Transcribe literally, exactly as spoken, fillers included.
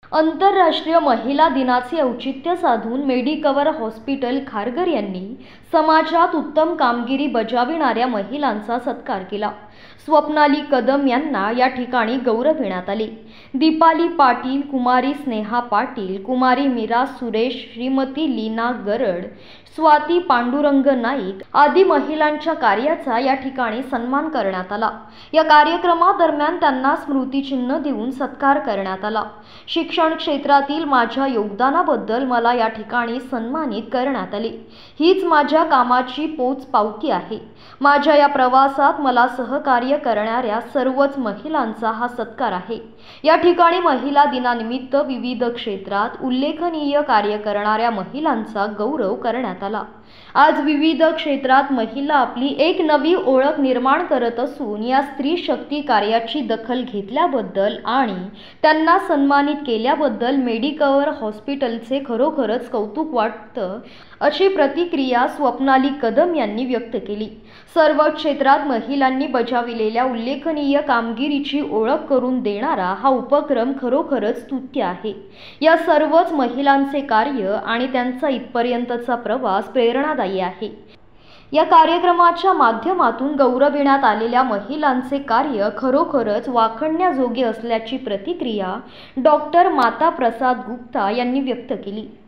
आंतरराष्ट्रीय महिला दिनाचे औचित्य साधून मेडिकवर हॉस्पिटल खारघर यांनी समाजात उत्तम कामगिरी बजावणाऱ्या महिलांचा सत्कार केला। स्वप्नाली कदम यांना या ठिकाणी गौरविण्यात आले। दीपाली पाटील, कुमारी स्नेहा पाटील, कुमारी मीरा सुरेश, श्रीमती लीना गरड, स्वाती पांडुरंग नाईक आदी महिलांच्या कार्याचा या ठिकाणी सन्मान करण्यात आला। या कार्यक्रमादरम्यान त्यांना स्मृतिचिन्ह देऊन सत्कार करण्यात आला। शिक्षण क्षेत्रातील माझ्या योगदानाबद्दल मला या ठिकाणी सन्मानित करण्यात आले। हीच माझ्या कामाची पोचपावती आहे। माझ्या या प्रवासात मला सहकार्य करणाऱ्या सर्वच महिलांचा हा सत्कार आहे। या ठिकाणी महिला दिनानिमित्त विविध क्षेत्रात उल्लेखनीय कार्य करणाऱ्या महिलांचा गौरव करण्यात आला। आज विविध क्षेत्रात महिला आपली एक नवी ओळख निर्माण करत असून या स्त्री शक्ती कार्याची दखल घेतल्याबद्दल आणि त्यांना सन्मानित केल्याबद्दल मेडिकवर हॉस्पिटलचे खरोखरच कौतुक वाटतं, अशी प्रतिक्रिया स्वप्नाली कदम यांनी व्यक्त केली। सर्व क्षेत्रात महिलांनी बजावलेल्या उल्लेखनीय कामगिरीची ओळख करून देणारा हा उपक्रम खरोखरच स्तुत्य आहे। या सर्वच महिलांचे कार्य आणि त्यांचा इथपर्यंतचा प्रवास प्रेरणादायी आहे। या कार्यक्रमाच्या माध्यमातून गौरविण्यात आलेल्या महिलांचे कार्य खरोखरच वाखाणण्याजोगे असल्याची प्रतिक्रिया डॉक्टर माता प्रसाद गुप्ता यांनी व्यक्त केली।